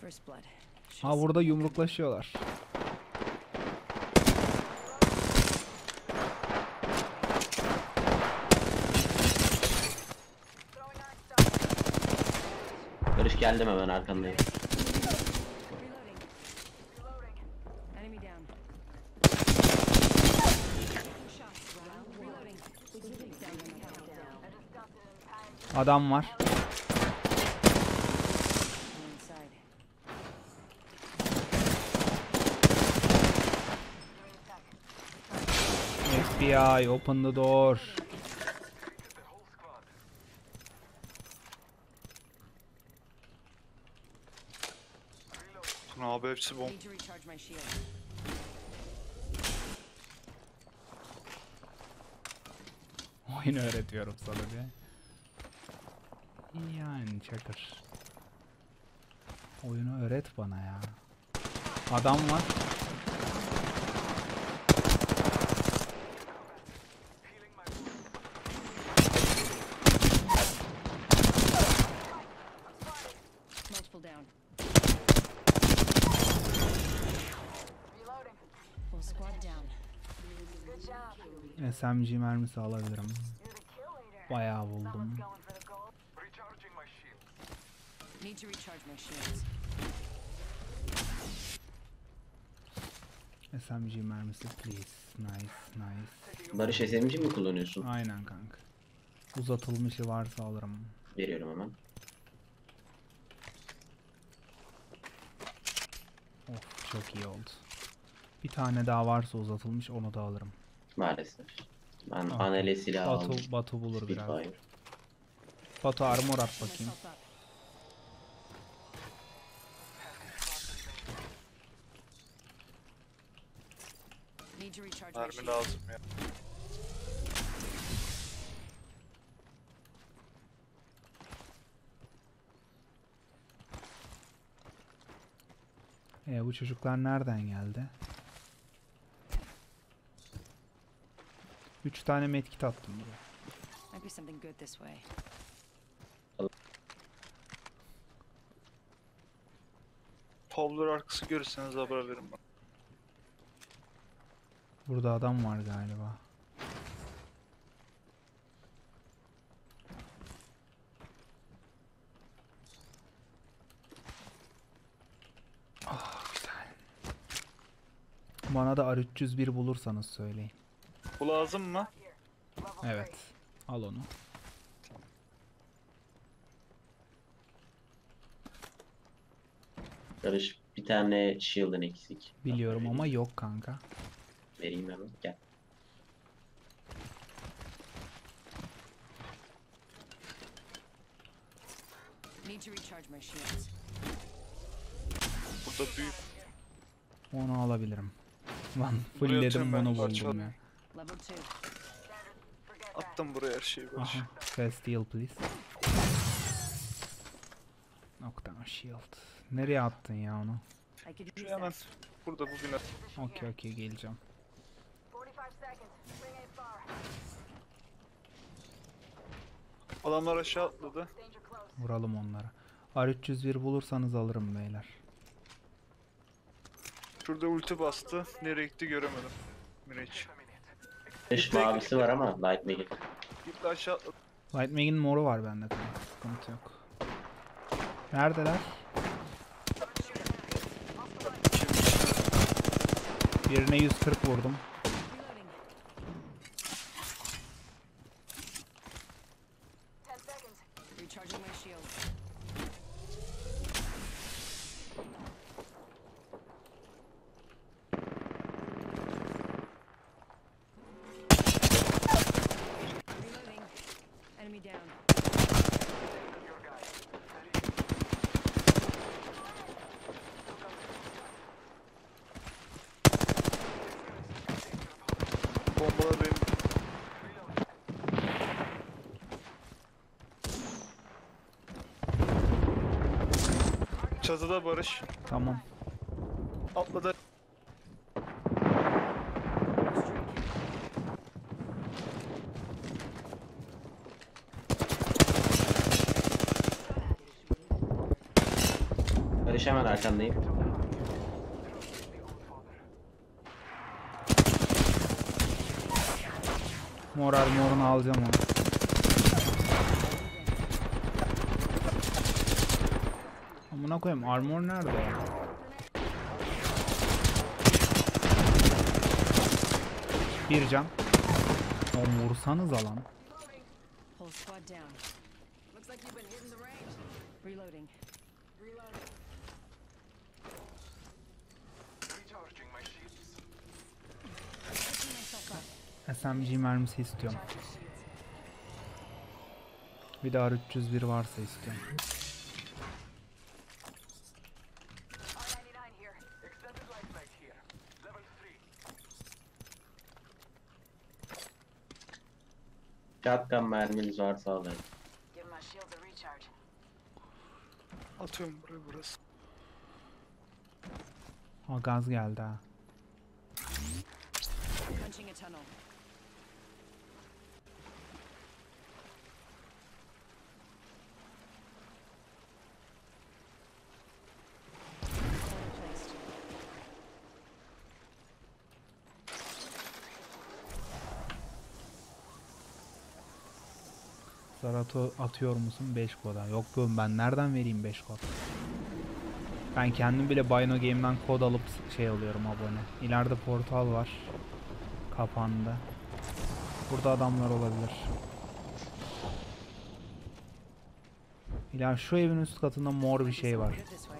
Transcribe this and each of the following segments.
Ha burada yumruklaşıyorlar. Barış geldim, hemen arkandayım. Adam var. FBI, open the door. Abi hepsi bomb. Oyun öğretiyorum sana diye. Yani Çakır. Oyunu öğret bana ya. Adam var. SMG mermisi alabilirim. Bayağı buldum. SMG mermisi please. Nice, nice. Barış SMG mi kullanıyorsun? Aynen kanka. Uzatılmışı varsa alırım. Veriyorum hemen. Of, çok iyi oldu. Bir tane daha varsa uzatılmış, onu da alırım. Maalesef. Ben Ah, anele silah aldım. Batu bulur biraz. Spitfire. Batu armor at bakayım. Mermi lazım ya. Bu çocuklar nereden geldi? 3 tane medkit attım buraya. Pavlor arkası görürseniz haber verin bana. Burada adam var galiba. Ah, güzel. Bana da R301 bulursanız söyleyin. Bu lazım mı? Evet. Al onu. Barış, bir tane shield'ın eksik. Biliyorum ama yok kanka. Vereyim hemen. Gel. Burada büyük. Onu alabilirim. Lan Buraya fullledim atıyorum ben, onu buldum parçalı. ya. Attım buraya her şeyi Barış. Aha. Fast heal please. Knockdown shield. Nereye attın ya onu? Şuraya hemen. Burada bu bina. Okey geleceğim. Adamlar aşağı atladı. Vuralım onlara. R301 bulursanız alırım beyler. Şurada ulti bastı. Nereye gitti göremedim. Miraç. Dış mavisi var ama Light Mag'in. Gitti aşağı atladı. Lightmag'in moru var bende kanka. Sıkıntı yok. Neredeler? Birine 140 vurdum. Bombalar benim. Çatıda Barış. Tamam. Atladı. Barış hemen arkandayım. Mor armorunu alacağım onu. Amına koyayım, armor nerede ya? Bir can. O vursanıza lan. Whole squad down. Looks like you've been hitting the range. Reloading. Picking myself up. SMG mermisi istiyorum. Bir de R301 varsa istiyorum. R99 here. Extended life flight here. Level 3. Shotgun merminiz varsa alayım. Give my shield a recharge. Atıyorum buraya burası. Ha, gaz geldi ha. Punching a tunnel. Placed. Zarato atıyor musun 5 koda? Yok oğlum, ben nereden vereyim 5 kod? Ben kendim bile Bino Game'den kod alıp şey alıyorum, abone. İleride portal var. Kapandı. Burada adamlar olabilir. İler şu evin üst katında mor bir şey var. Good this way.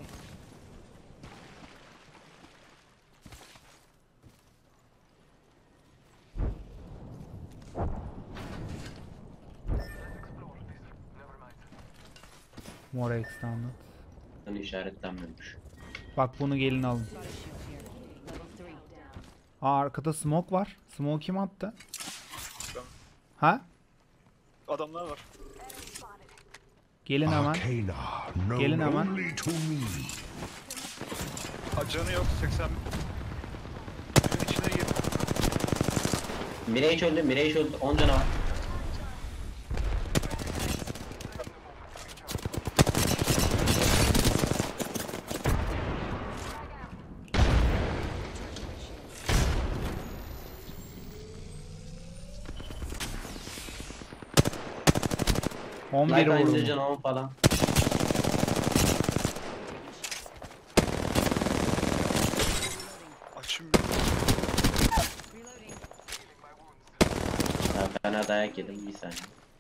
Mor extended. Hani işaretlenmemiş. Bak bunu gelin alın. Got a shield here. Level 3. Aa, arkada smoke var. Smoke kim attı? Ben. Ha? Adamlar var. Gelin hemen. Arcana, known Gelin hemen. only to me. Canı yok 80. Evin içine gir. Mirage öldü. 10 canavar. On Light biri aynı vurdum. canavar falan. Açayım bir. Reloading. Ben fena dayak yedim, bir saniye.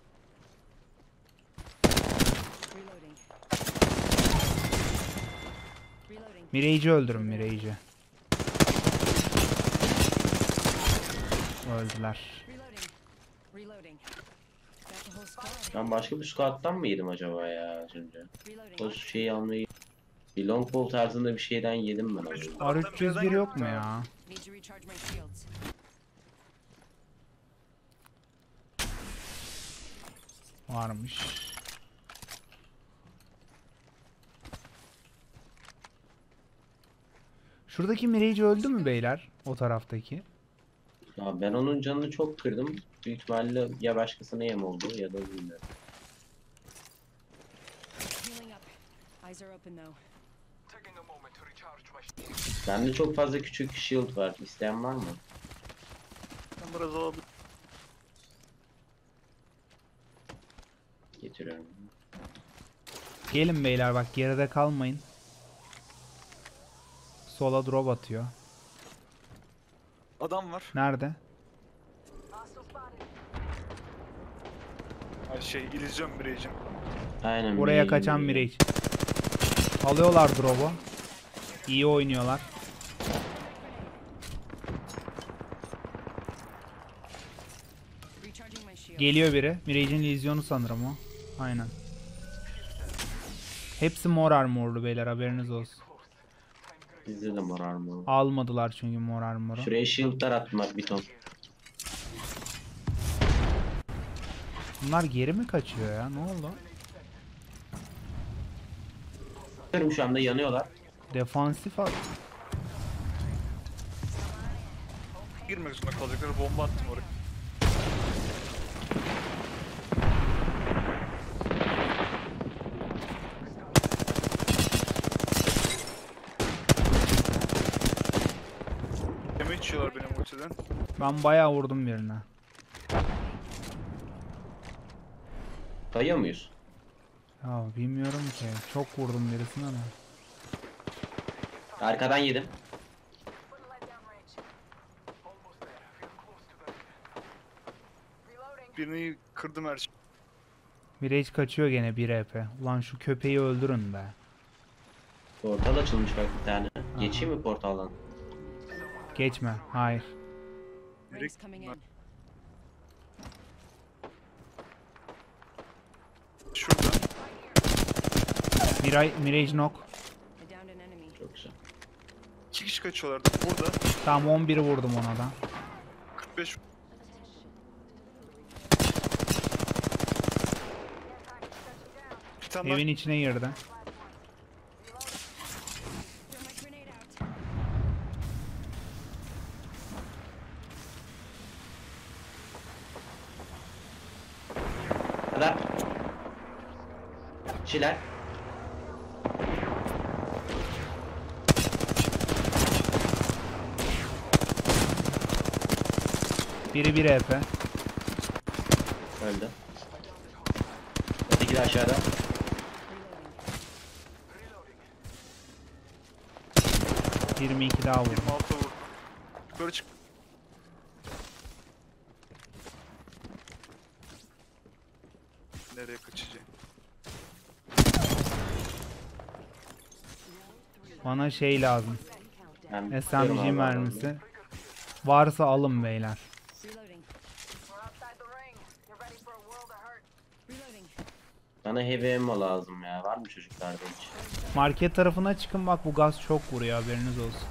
Reloading. Reloading. Mirage'i öldürün, Mirage'i. Öldüler. Reloading. Reloading. Got the whole squad. Ben başka bir squad'dan mı yedim acaba ya az önce? Reloading. O şeyi almayı... Bir longbow tarzında bir şeyden yedim ben az önce. R301 yok mu ya? Need to recharge my shields. Varmış. Şuradaki Mirage öldü mü beyler? O taraftaki. Ya ben onun canını çok kırdım. Büyük ihtimalle ya başkasına yem oldu ya da bilmiyorum. Healing up. Eyes are open though. Taking a moment to recharge my shield. Bende çok fazla küçük shield var. İsteyen var mı? Ben biraz alabilirim. Getiriyorum. Gelin beyler, bak geride kalmayın. Sola drop atıyor. Adam var. Nerede? Hostile spotted. Ay şey illüzyon Mirage'in. Aynen. Buraya Mirage'in kaçan biri. Mirage. Alıyorlar drop'u. İyi oynuyorlar. Recharging my shield. Geliyor biri. Mirage'in illüzyonu sanırım o. Aynen. Hepsi mor armorlu beyler, haberiniz olsun. Bizde de mor armor. Almadılar çünkü mor armoru. Şuraya shield'lar attım bak, bir ton. Bunlar geri mi kaçıyor ya? Ne oldu? Bakıyorum şu anda yanıyorlar. Defansif at. Girmek zorunda kalacaklar. Bomba attım oraya. Aynen. Ben bayağı vurdum birine. Dayıyor muyuz? Ya bilmiyorum ki. Çok vurdum birisine ama. Arkadan yedim. Putting light down range. Almost there. Feel close to the ring. Reloading. Birini kırdım her şey. Mirage kaçıyor gene 1 EP. Ulan şu köpeği öldürün be. Portal açılmış bak bir tane. Geçeyim mi portaldan? Geçme. Hayır. Rings coming in. Şurada. Mirage knock. I downed an enemy. Çok güzel. 2 kişi kaçıyorlardı. Burada. Tamam 11'i vurdum ona da. 45. Bir tane daha. Evin içine girdi. Throw my grenade out. Kadar. Kişiler. Biri 1 EP. Öldü. Öteki de aşağıda. Reloading. 22 daha vurdum. 26 vurdum. Yukarı çık. Nereye kaçacağım? Bana şey lazım. Ben SMG tutuyorum abi mermisi. Varsa alın beyler. Reloading. We're outside the ring. You're ready for a world of hurt. Reloading. Bana heavy ammo lazım ya. Var mı çocuklarda hiç? Market tarafına çıkın bak bu gaz çok vuruyor haberiniz olsun.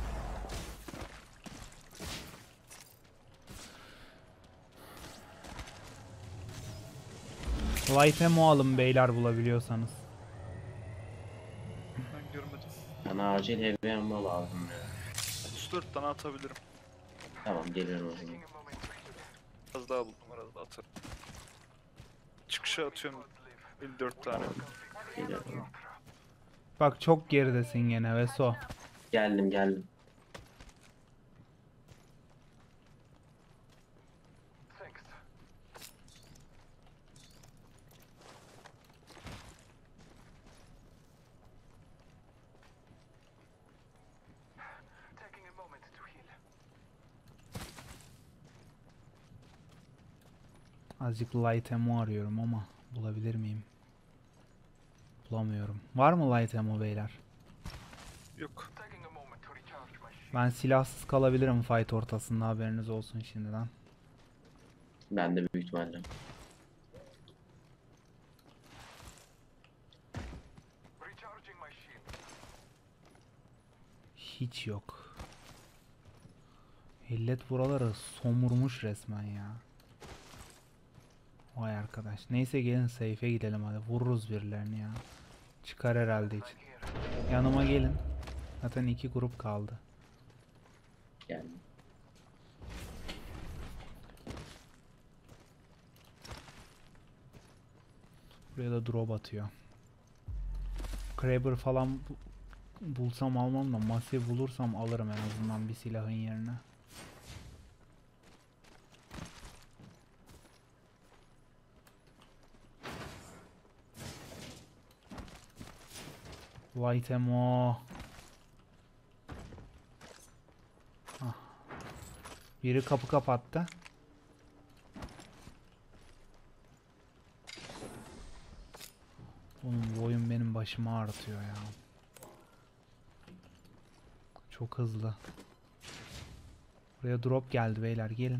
Light ammo alın beyler bulabiliyorsanız. Ben görmedim. Bana acil heavy ammo lazım ya. 34 tane atabilirim. Tamam geliyorum o zaman. Taking a moment to heal. Az daha buldum. Arada atarım. Çıkışa atıyorum. 54 tane. Geliyorum. Bak çok geridesin gene Veso. Geldim geldim. Thanks. Taking a moment to heal. Azıcık light ammo arıyorum ama bulabilir miyim? Bulamıyorum. Var mı light ammo beyler? Yok. Taking a moment to recharge my shield. Ben silahsız kalabilirim fight ortasında haberiniz olsun şimdiden. Ben de büyük ihtimalle. Recharging my shield. Hiç yok. Millet buraları somurmuş resmen ya. Vay arkadaş. Neyse gelin safe'e gidelim hadi. Vururuz birilerini ya. Çıkar herhalde için. Yanıma gelin. Zaten 2 grup kaldı. Geldim. Buraya da drop atıyor. Kraber falan bulsam almam da Massive bulursam alırım en azından bir silahın yerine. Light ammo. Ah. Biri kapı kapattı. Oğlum bu oyun benim başımı ağrıtıyor ya. Çok hızlı. Buraya drop geldi beyler gelin.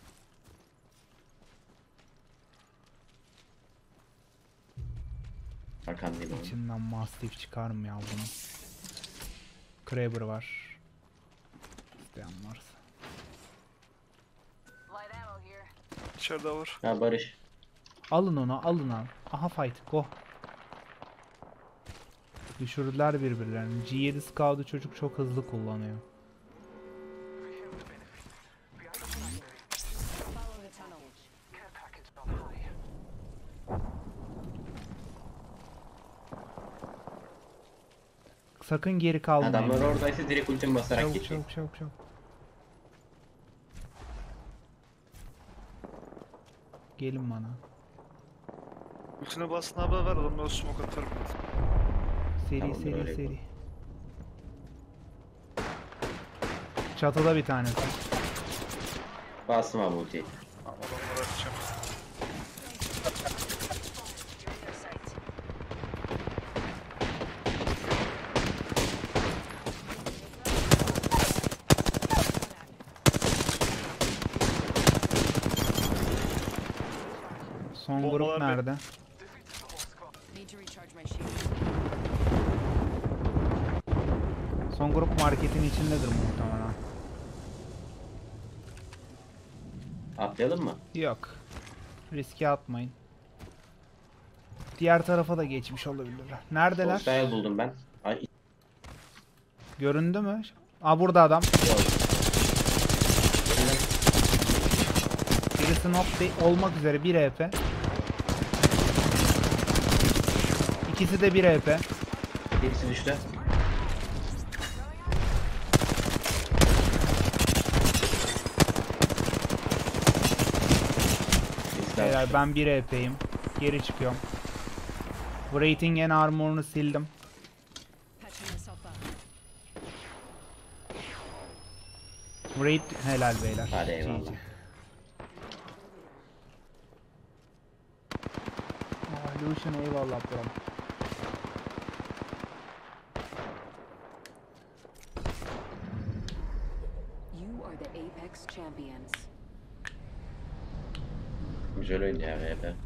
Arkandayım abi. İçinden Mastiff çıkar mı ya bunu? Kraber var. İsteyen varsa. Light ammo here. İçeride var. Ha Barış. Alın onu alın al. Aha fight go. Düşürdüler birbirlerini. G7 Scout'u çocuk çok hızlı kullanıyor. Follow the tunnel. Care package on high. Sakın geri kalmayın. Adamlar oradaysa direkt ultim basarak Çabuk geçeyim. çabuk çabuk çabuk. gelin bana. Ultine basın haber ver adamlara smoke atarım. Seri Tamamdır, seri öyle seri. yapalım. Çatıda bir tanesi. Bastım abi ultiyi. Tamam adamları atacağım. Son grup Bombalar be. nerede? Need to recharge my shield. Son grup marketin içindedir muhtemelen. Atlayalım mı? Yok. Riske atmayın. Diğer tarafa da geçmiş olabilirler. Neredeler? Hostile buldum ben. Ay, Göründü mü? Aa burada adam. yok. Birisi knock olmak üzere 1 HP. İkisi de 1 HP. Birisi düştü. Birisi daha Beyler düştü. ben 1 HP'yim. Geri çıkıyorum. Bu rating en armor'unu sildim. Patching myself up. Raid helal beyler. Hadi eyvallah. GG. Aa, Lucian eyvallah bro. You are the Apex champions. Güzel oyun ya VP.